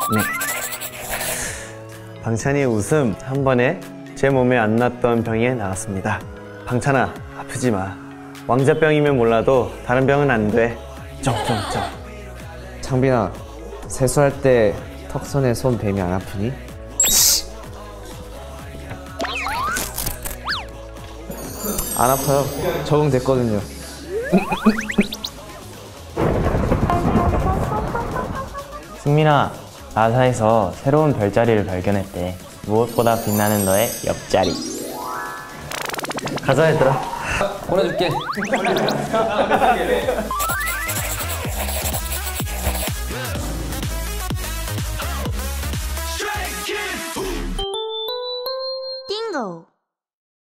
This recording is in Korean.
네. 방찬이의 웃음 한 번에 제 몸에 안 났던 병이 나왔습니다. 방찬아, 아프지 마. 왕자병이면 몰라도 다른 병은 안 돼. 점점점. 창빈아, 세수할 때 턱선에 손 뱀이 안 아프니? 안 아파요. 적응됐거든요. 승민아, 나사에서 새로운 별자리를 발견했대. 무엇보다 빛나는 너의 옆자리. 가자 얘들아. 보내줄게.